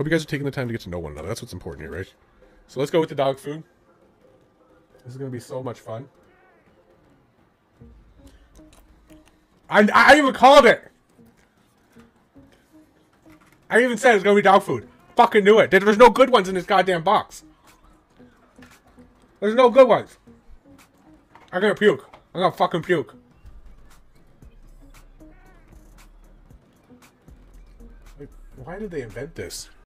Hope you guys are taking the time to get to know one another. That's what's important here, right? So let's go with the dog food. This is going to be so much fun. I even called it! I even said it's going to be dog food. Fucking knew it. There's no good ones in this goddamn box. There's no good ones. I'm gonna puke. I'm gonna fucking puke. Like, why did they invent this?